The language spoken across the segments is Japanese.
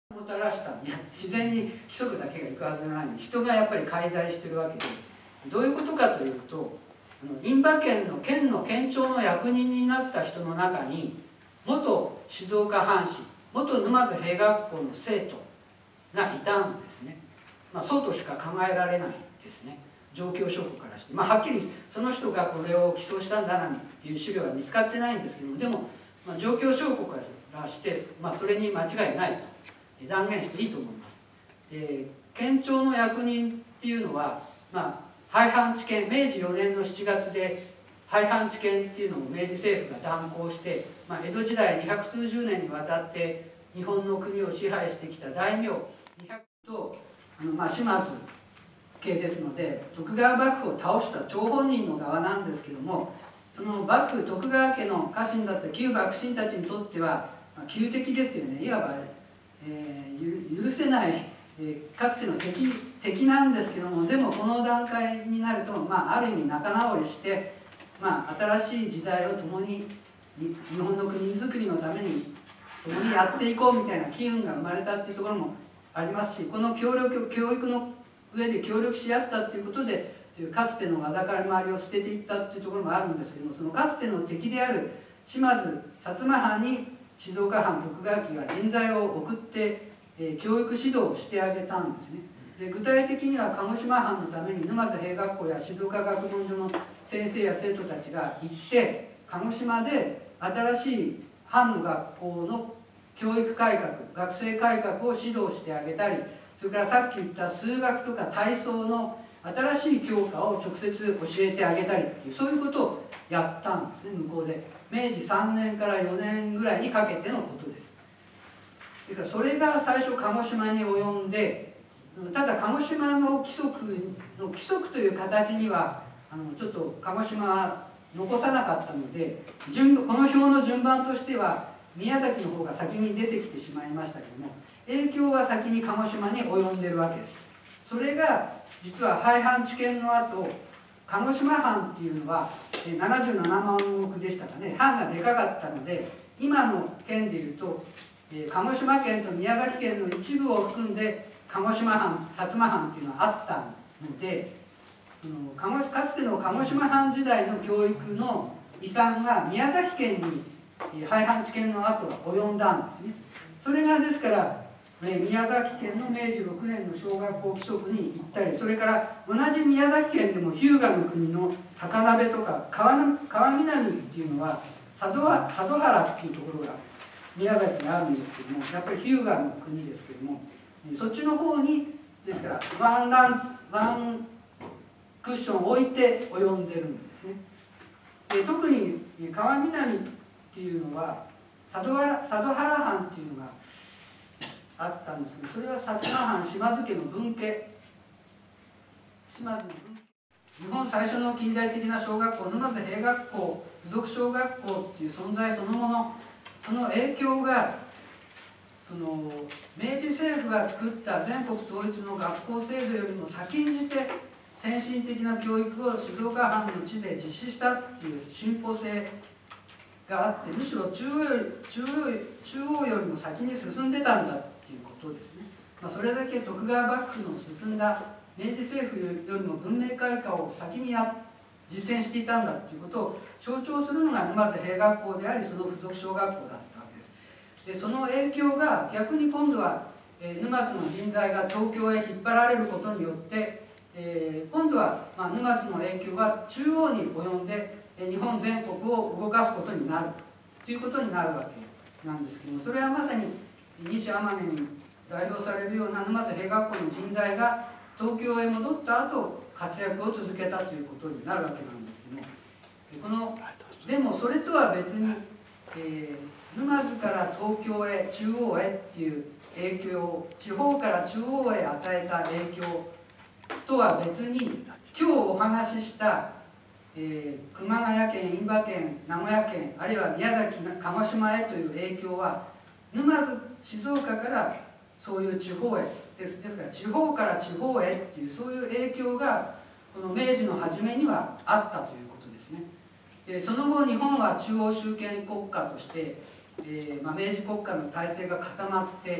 もたらした自然に規則だけがいくはずがないのに人がやっぱり介在してるわけで、どういうことかというと、印馬県の県庁の役人になった人の中に元静岡藩士、元沼津兵学校の生徒がいたんですね。そうとしか考えられないですね、状況証拠からして。はっきりその人がこれを起訴したんだなんていう資料は見つかってないんですけども、でも、状況証拠からして、それに間違いないと断言していいと思います。県庁の役人っていうのは、廃藩置県、明治4年の7月で廃藩置県っていうのを明治政府が断行して、江戸時代200数十年にわたって日本の国を支配してきた大名200と島津系ですので、徳川幕府を倒した張本人の側なんですけども、その幕府徳川家の家臣だった旧幕臣たちにとっては旧敵ですよね。いわば、許せない、かつての敵なんですけども、でもこの段階になると、ある意味仲直りして、新しい時代を共に日本の国づくりのために共にやっていこうみたいな機運が生まれたっていうところもありますし、この教育の上で協力し合ったということで、かつてのわだかまりを捨てていったっていうところもあるんですけども、そのかつての敵である島津薩摩藩に静岡藩徳川家が人材を送って、教育指導をしてあげたんですね。で、具体的には鹿児島藩のために沼津兵学校や静岡学問所の先生や生徒たちが行って鹿児島で新しい藩の学校の教育改革、学生改革を指導してあげたり、それからさっき言った数学とか体操の新しい教科を直接教えてあげたりっていう、そういうことをやったんですね、向こうで。明治3年から4年ぐらいにかけてのことです。だからそれが最初鹿児島に及んで、ただ鹿児島の規則という形にはちょっと鹿児島は残さなかったので、この表の順番としては宮崎の方が先に出てきてしまいましたけども、影響は先に鹿児島に及んでるわけです。それが実は廃藩置県の後、鹿児島藩っていうのは77万石でしたかね、藩がでかかったので、今の県でいうと鹿児島県と宮崎県の一部を含んで鹿児島藩、薩摩藩っていうのはあったので、かつての鹿児島藩時代の教育の遺産が宮崎県に廃藩置県の後は及んだんですね。それがですから宮崎県の明治6年の小学校規則に行ったり、それから同じ宮崎県でも日向の国の高鍋とか川南っていうのは佐渡原っていうところが宮崎にあるんですけども、やっぱり日向の国ですけども、そっちの方にですからワンクッションを置いて及んでるんですね。で、特に川南っていうのは佐渡原藩っていうのがあったんですけど、それは薩摩藩島津家の分家、島津の分家、日本最初の近代的な小学校沼津兵学校附属小学校っていう存在そのもの、その影響が明治政府が作った全国統一の学校制度よりも先んじて先進的な教育を静岡藩の地で実施したっていう進歩性があって、むしろ中央よりも先に進んでたんだっていうことですね。それだけ徳川幕府の進んだ明治政府よりも文明開化を先に実践していたんだっていうことを象徴するのが沼津兵学校であり、その附属小学校だったわけです。で、その影響が逆に今度は沼津の人材が東京へ引っ張られることによって、今度は沼津の影響が中央に及んで日本全国を動かすことになるということになるわけなんですけども、それはまさに西天音に代表されるような沼津兵学校の人材が東京へ戻った後活躍を続けたということになるわけなんですけども、でもそれとは別に、沼津から東京へ中央へっていう影響を地方から中央へ与えた影響とは別に、今日お話しした熊谷県、印馬県、名古屋県、あるいは宮崎、鹿児島へという影響は沼津、静岡からそういう地方へですから地方から地方へっていうそういう影響がこの明治の初めにはあったということですね。で、その後日本は中央集権国家として、明治国家の体制が固まって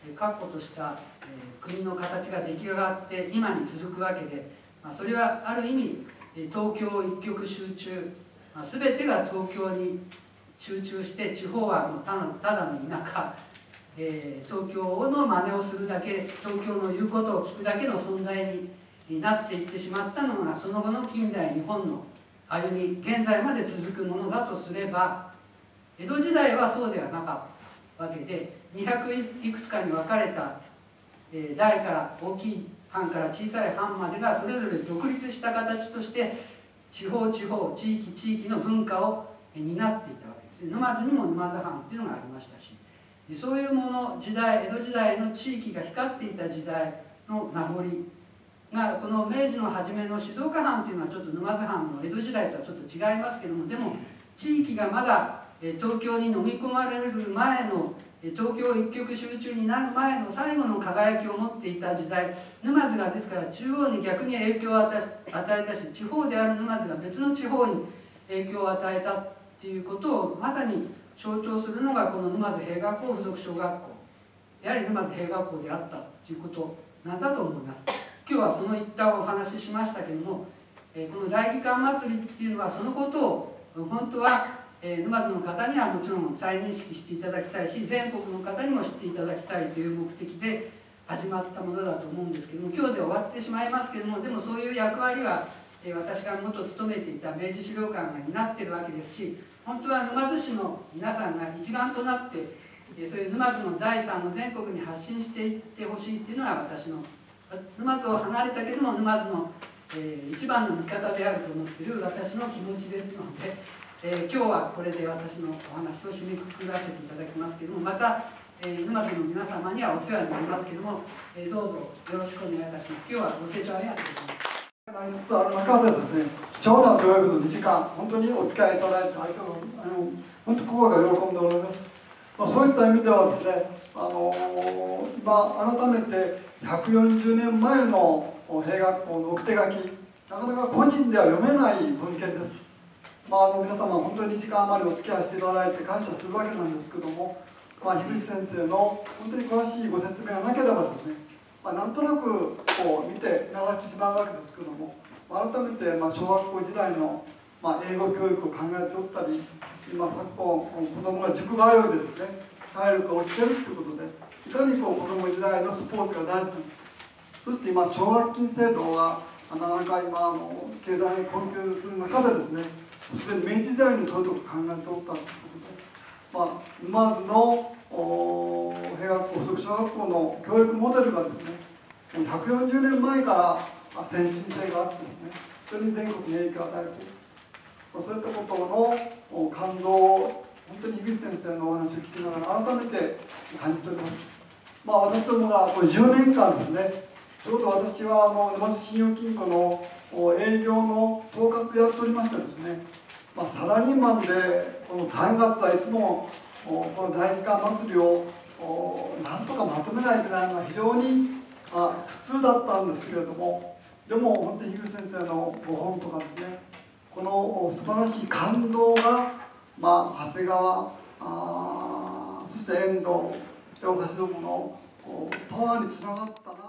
確固とした、国の形が出来上がって今に続くわけで、それはある意味東京一極集中、全てが東京に集中して地方はもうただの田舎、東京の真似をするだけ、東京の言うことを聞くだけの存在になっていってしまったのがその後の近代日本の歩み、現在まで続くものだとすれば、江戸時代はそうではなかったわけで、200いくつかに分かれた大から大きい藩から小さい藩までがそれぞれ独立した形として地方地方地域地域の文化を担っていたわけです。沼津にも沼津藩っていうのがありましたし、そういうもの時代、江戸時代の地域が光っていた時代の名残がこの明治の初めの静岡藩っていうのはちょっと沼津藩の江戸時代とはちょっと違いますけども、でも地域がまだ東京に飲み込まれる前の東京一極集中になる前の最後の輝きを持っていた時代、沼津がですから中央に逆に影響を与えたし、地方である沼津が別の地方に影響を与えたっていうことをまさに象徴するのがこの沼津兵学校附属小学校であり沼津兵学校であったということなんだと思います。今日はその一端をお話ししましたけれども、この大義館祭りっていうのはそのことを本当は沼津の方にはもちろん再認識していただきたいし、全国の方にも知っていただきたいという目的で始まったものだと思うんですけども、今日で終わってしまいますけれども、でもそういう役割は私が元勤めていた明治資料館が担っているわけですし、本当は沼津市の皆さんが一丸となってそういう沼津の財産を全国に発信していってほしいっていうのが私の、沼津を離れたけども沼津の一番の味方であると思っている私の気持ちですので、今日はこれで私のお話を締めくくらせていただきますけれども、また沼津の皆様にはお世話になりますけれども、どうぞよろしくお願いいたします。今日はご清聴ありがとうございます。 なりつつある中でですね、貴重な土曜日の2時間、本当にお付き合いいただいて、本当心が喜んでおります。そういった意味ではですね、今改めて140年前の兵学校の奥手書き、なかなか個人では読めない文献です。皆様本当に2時間余りお付き合いしていただいて感謝するわけなんですけども、樋口先生の本当に詳しいご説明がなければですね、なんとなくこう見て流してしまうわけですけども、改めて小学校時代の英語教育を考えておったり、今昨今子どもが塾通いでですね体力が落ちてるということで、いかに子ども時代のスポーツが大事なのか、そして今奨学金制度がなかなか今経済に困窮する中でですね、すでに明治時代にそういうことを考えておったということで、沼津の兵学校附属小学校の教育モデルがですね、140年前から先進性があってですね、それに全国に影響を与えている、そういったことの感動を本当に樋口先生のお話を聞きながら改めて感じております。私どもがこれ10年間ですね、ちょうど私は沼津信用金庫の営業の統括をやっておりましてですね、サラリーマンでこの3月はいつもこの大義館祭りをなんとかまとめないといけないのが非常に苦痛だったんですけれども、でも本当に樋口先生のご本とかですね、この素晴らしい感動が、長谷川そして遠藤で私どものパワーにつながったな。